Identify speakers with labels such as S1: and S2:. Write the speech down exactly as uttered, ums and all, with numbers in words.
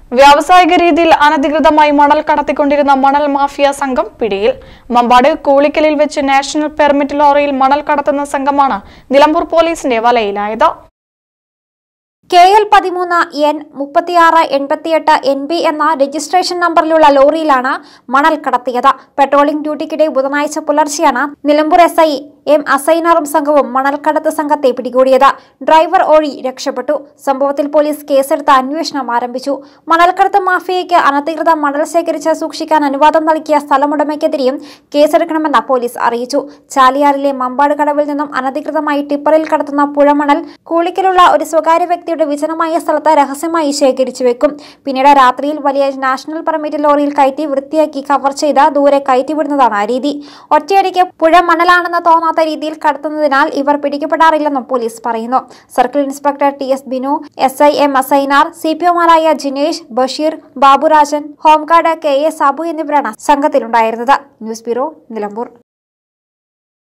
S1: വ്യാവസായിക രീതിയിൽ അനധികൃതമായി മണൽ കടത്തിക്കൊണ്ടിരുന്ന മണൽ മാഫിയ സംഘം പിടിയിൽ. മമ്പാട് കൂളിക്കലിൽ വെച്ച് നാഷണൽ പെർമിറ്റ് ലോറിയിൽ മണൽ കടത്തുന്ന സംഘമാണ് നിലമ്പൂർ പോലീസിന്റെ വലയിലായത്.
S2: കെ എൽ പതിമൂന്ന് എൻ മുപ്പത്തിയാറ് എൺപത്തിയെട്ട് എൻ ബി എന്ന രജിസ്ട്രേഷൻ നമ്പറിലുള്ള ലോറിയിലാണ് മണൽ കടത്തിയത്. പെട്രോളിംഗ് ഡ്യൂട്ടിക്കിടെ ബുധനാഴ്ച പുലർച്ചെയാണ് നിലമ്പൂർ എസ് ഐ എം അസൈനറും സംഘവും മണൽക്കടത്ത് സംഘത്തെ പിടികൂടിയത്. ഡ്രൈവർ ഓടി രക്ഷപ്പെട്ടു. സംഭവത്തിൽ പോലീസ് കേസെടുത്ത് അന്വേഷണം ആരംഭിച്ചു. മണൽക്കടത്ത് മാഫിയയ്ക്ക് അനധികൃത മണൽ ശേഖരിച്ച് സൂക്ഷിക്കാൻ അനുവാദം നൽകിയ സ്ഥലമുടമയ്ക്കെതിരെയും കേസെടുക്കണമെന്ന് പോലീസ് അറിയിച്ചു. ചാലിയാറിലെ മമ്പാട് കടവിൽ നിന്നും അനധികൃതമായി ടിപ്പറിൽ കടത്തുന്ന പുഴമണൽ കൂളിക്കലുള്ള ഒരു സ്വകാര്യ വ്യക്തിയുടെ വിജനമായ സ്ഥലത്ത് രഹസ്യമായി ശേഖരിച്ചു വെക്കും. പിന്നീട് രാത്രിയിൽ വലിയ നാഷണൽ പെർമിറ്റ് ലോറിയിൽ കയറ്റി വൃത്തിയാക്കി കവർ ചെയ്ത് ദൂരെ കയറ്റിവിടുന്നതാണ് രീതി. ഒറ്റയടിക്ക് പുഴ മണലാണെന്ന് തോന്നാത്ത രീതിയിൽ കടത്തുന്നതിനാൽ ഇവർ പിടിക്കപ്പെടാറില്ലെന്നും പോലീസ് പറയുന്നു. Circle inspector T S Binu, S I M Assainar, C P ഒമാരായ Jinesh, Basheer, Baburajan, home guard K A Sabu എന്നിവരാണ് സംഘത്തിലുണ്ടായിരുന്നത്. News bureau, Nilambur.